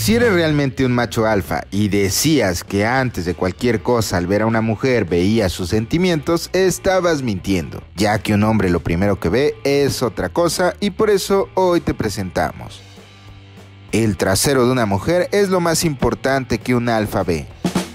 Si eres realmente un macho alfa y decías que antes de cualquier cosa al ver a una mujer veías sus sentimientos, estabas mintiendo, ya que un hombre lo primero que ve es otra cosa y por eso hoy te presentamos. El trasero de una mujer es lo más importante que un alfa ve.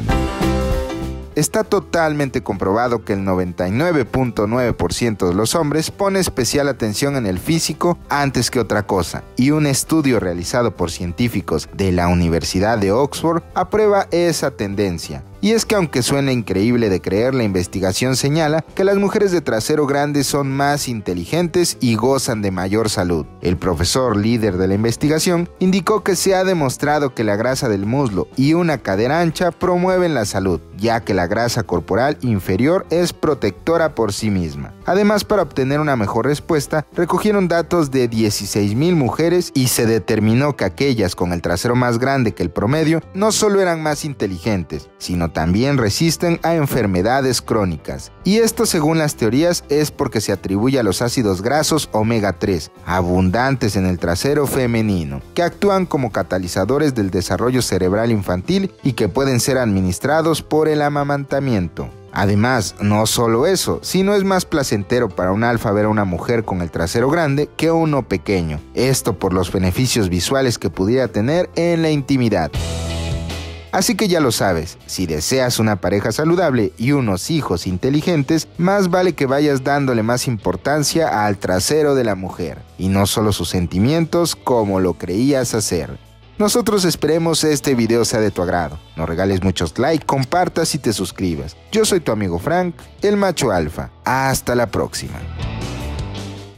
Está totalmente comprobado que el 99.9% de los hombres pone especial atención en el físico antes que otra cosa, y un estudio realizado por científicos de la Universidad de Oxford aprueba esa tendencia. Y es que aunque suene increíble de creer, la investigación señala que las mujeres de trasero grande son más inteligentes y gozan de mayor salud. El profesor líder de la investigación indicó que se ha demostrado que la grasa del muslo y una cadera ancha promueven la salud, ya que la grasa corporal inferior es protectora por sí misma. Además, para obtener una mejor respuesta, recogieron datos de 16,000 mujeres y se determinó que aquellas con el trasero más grande que el promedio no solo eran más inteligentes, sino también resisten a enfermedades crónicas. Y esto, según las teorías, es porque se atribuye a los ácidos grasos omega 3, abundantes en el trasero femenino, que actúan como catalizadores del desarrollo cerebral infantil y que pueden ser administrados por el amamantamiento. Además, no solo eso, sino es más placentero para un alfa ver a una mujer con el trasero grande que uno pequeño. Esto por los beneficios visuales que pudiera tener en la intimidad. Así que ya lo sabes, si deseas una pareja saludable y unos hijos inteligentes, más vale que vayas dándole más importancia al trasero de la mujer, y no solo sus sentimientos como lo creías hacer. Nosotros esperemos este video sea de tu agrado. Nos regales muchos likes, compartas y te suscribas. Yo soy tu amigo Frank, el macho alfa. Hasta la próxima.